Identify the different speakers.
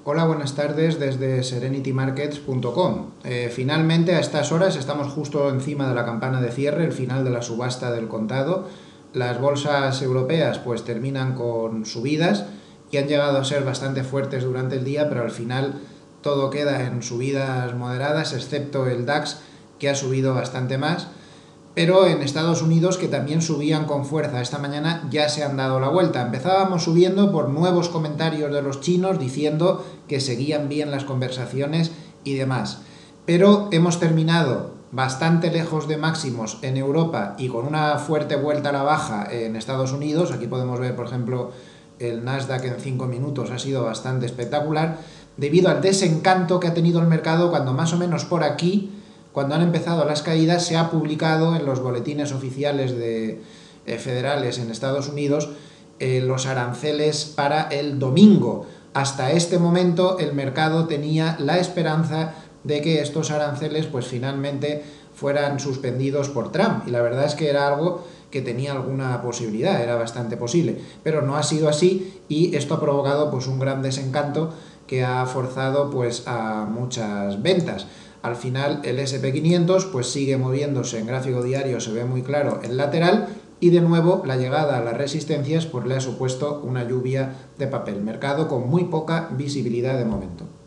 Speaker 1: Hola, buenas tardes desde serenitymarkets.com. Finalmente, a estas horas, estamos justo encima de la campana de cierre, el final de la subasta del contado. Las bolsas europeas pues terminan con subidas y han llegado a ser bastante fuertes durante el día, pero al final todo queda en subidas moderadas, excepto el DAX, que ha subido bastante más. Pero en Estados Unidos, que también subían con fuerza esta mañana, ya se han dado la vuelta. Empezábamos subiendo por nuevos comentarios de los chinos diciendo que seguían bien las conversaciones y demás. Pero hemos terminado bastante lejos de máximos en Europa y con una fuerte vuelta a la baja en Estados Unidos. Aquí podemos ver, por ejemplo, el Nasdaq en 5 minutos ha sido bastante espectacular, debido al desencanto que ha tenido el mercado cuando más o menos por aquí, cuando han empezado las caídas, se ha publicado en los boletines oficiales federales en Estados Unidos los aranceles para el domingo. Hasta este momento el mercado tenía la esperanza de que estos aranceles pues finalmente fueran suspendidos por Trump, y la verdad es que era algo que tenía alguna posibilidad, era bastante posible, pero no ha sido así, y esto ha provocado pues un gran desencanto que ha forzado pues a muchas ventas. Al final el SP500 pues sigue moviéndose en gráfico diario, se ve muy claro el lateral, y de nuevo la llegada a las resistencias pues le ha supuesto una lluvia de papel. Mercado con muy poca visibilidad de momento.